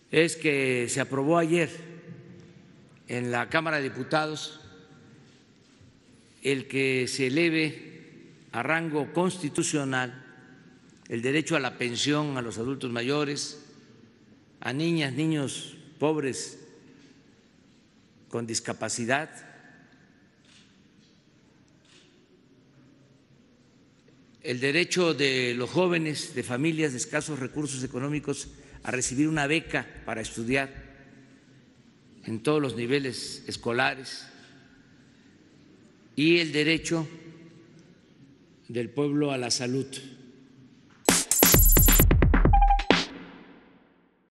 es que se aprobó ayer en la Cámara de Diputados el que se eleve a rango constitucional el derecho a la pensión a los adultos mayores, a niñas, niños pobres con discapacidad, el derecho de los jóvenes de familias de escasos recursos económicos a recibir una beca para estudiar en todos los niveles escolares y el derecho del pueblo a la salud.